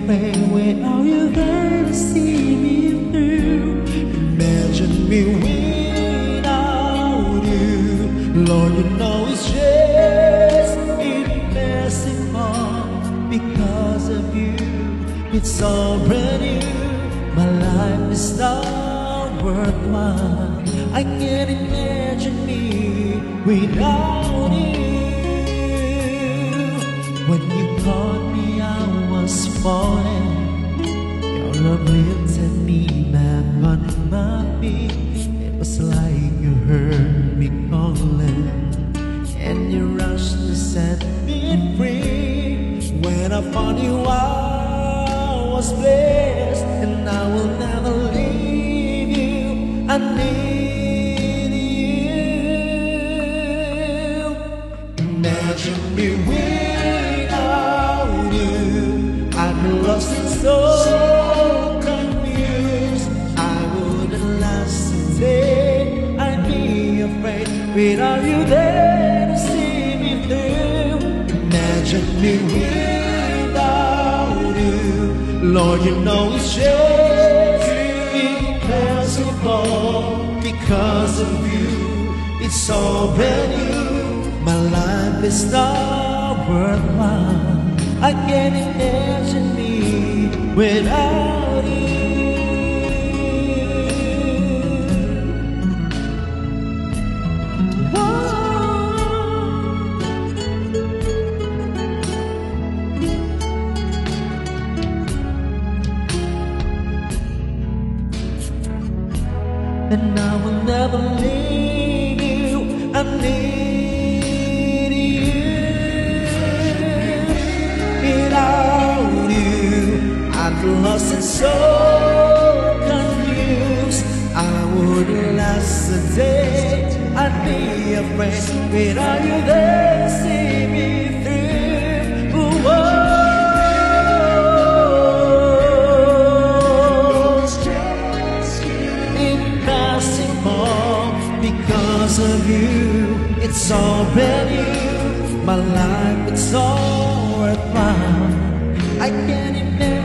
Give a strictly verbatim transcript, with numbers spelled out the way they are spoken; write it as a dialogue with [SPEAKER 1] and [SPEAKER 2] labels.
[SPEAKER 1] afraid. Where are you there to see me through? Imagine me without you. Lord, you know it's just impossible. Because of you, it's all brand new. My life is not worthwhile. I can't imagine me without you. When you called me, I was falling. Your love lifted me back on my feet. It was like you heard me calling, and you rushed to set me free. When I found you, I was blessed, and I will never leave you. I need you. Imagine me without you. I'd be lost and so confused. I wouldn't last today. I'd be afraid. Without you there to see me through. Imagine me without you. Lord, you know it's just impossible. Because of you, it's all brand new. My life is not worthwhile. I can't imagine me without you. And I will never leave you. I need you. Without you, I'm lost and so confused. I wouldn't last a day. I'd be afraid. Without you there to see me through. Ooh, oh. Because of you, it's all brand new. My life, it's all worthwhile. I can't imagine